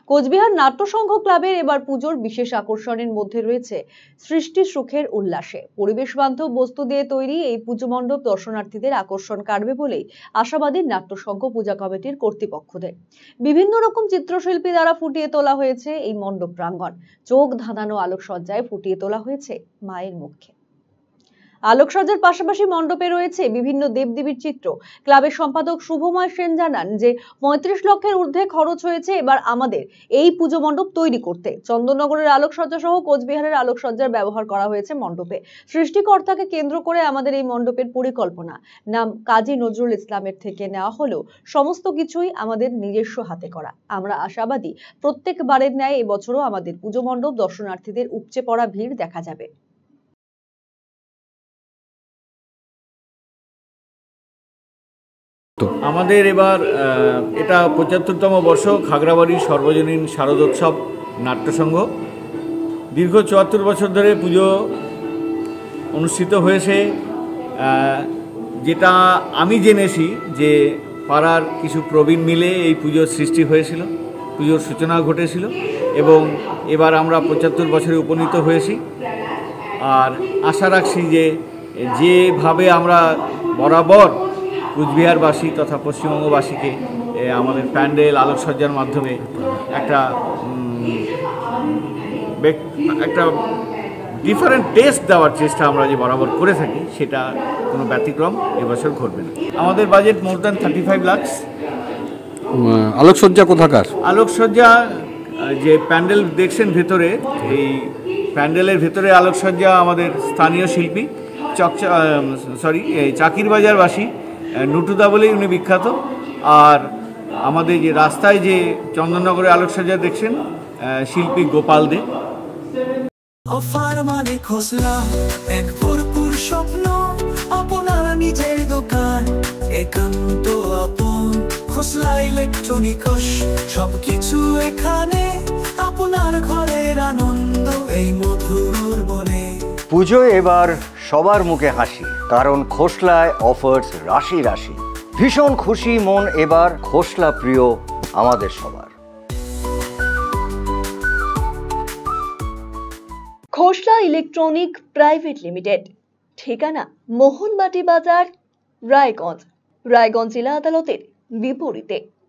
কোচবিহার নাট্যসংঘ ক্লাবের এবার পুজোর বিশেষ আকর্ষণের মধ্যে রয়েছে সৃষ্টি সুখের উল্লাসে। পরিবেশ বান্ধব বস্তু দিয়ে তৈরি এই পুজো মণ্ডপ দর্শনার্থীদের আকর্ষণ কাটবে বলেই আশাবাদী নাট্যসংঘ পূজা কমিটির কর্তৃপক্ষদের। বিভিন্ন রকম চিত্রশিল্পী দ্বারা ফুটিয়ে তোলা হয়েছে এই মণ্ডপ প্রাঙ্গণ। চোখ ধাঁধানো আলোকসজ্জায় ফুটিয়ে তোলা হয়েছে মায়ের মুখকে। আলোকসজ্জার পাশাপাশি মণ্ডপে রয়েছে বিভিন্ন দেবদেবীর চিত্র। ক্লাবের সম্পাদক শুভময় সেন জানান যে ৩৫ লক্ষের ঊর্ধ্বে খরচ হয়েছে এবার আমাদের এই পুজো মণ্ডপ তৈরি করতে। চন্দননগরের আলোকসজ্জা সহ কোচবিহারের আলোকসজ্জার ব্যবহার করা হয়েছে মণ্ডপে। সৃষ্টিকর্তাকে কেন্দ্র করে আমাদের এই মণ্ডপের পরিকল্পনা। নাম কাজী নজরুল ইসলামের থেকে নেওয়া হলেও সমস্ত কিছুই আমাদের নিজস্ব হাতে করা। আমরা আশাবাদী প্রত্যেকবারের ন্যায় এবছরও আমাদের পুজো মণ্ডপ দর্শনার্থীদের উপচে পড়া ভিড় দেখা যাবে। আমাদের এবার এটা ৭৫তম বর্ষ খাগড়াবাড়ি সর্বজনীন শারদোৎসব নাট্যসংঘ। দীর্ঘ ৭৪ বছর ধরে পুজো অনুষ্ঠিত হয়েছে। যেটা আমি জেনেছি যে পাড়ার কিছু প্রবীণ মিলে এই পুজোর সৃষ্টি হয়েছিল, পুজোর সূচনা ঘটেছিল এবং এবার আমরা ৭৫ বছরে উপনীত হয়েছি। আর আশা রাখছি যে যেভাবে আমরা বরাবর কুচবিহারবাসী তথা পশ্চিমবঙ্গবাসীকে আমাদের প্যান্ডেল আলোকসজ্জার মাধ্যমে একটা ডিফারেন্ট টেস্ট দেওয়ার চেষ্টা আমরা যে বরাবর করে থাকি, সেটা কোনো ব্যতিক্রম এবছর ঘটবে না। আমাদের বাজেট মোর দ্যান 35 লাখ। আলোকসজ্জা কোথাকার? আলোকসজ্জা যে প্যান্ডেল দেখছেন ভেতরে, এই প্যান্ডেলের ভেতরে আলোকসজ্জা আমাদের স্থানীয় শিল্পী চাকির বাজারবাসী নুটুদা বলেই উনি বিখ্যাত। আর আমাদের যে রাস্তায় যে চন্দননগরে আলোকসজ্জা দেখছেন শিল্পী গোপাল দে। অফার মানে খোসলা, এক ভরপুর স্বপ্ন, আপনার নিজের দোকান, একান্ত আপন। খোসলা ইলেকট্রনিক্স, সবকিছু এখানে, আপনার ঘরের আনন্দ এই মধুর বনে। পুজোয় এবার সবার মুখে হাসি, কারণ খোসলায় অফার্স রাশি রাশি। ভীষণ খুশি মন এবার, খোসলা প্রিয় আমাদের সবার। খোসলা ইলেকট্রনিক প্রাইভেট লিমিটেড, ঠিকানা মোহনবাটি বাজার, রায়গঞ্জ, রায়গঞ্জ জেলা আদালতের বিপরীতে।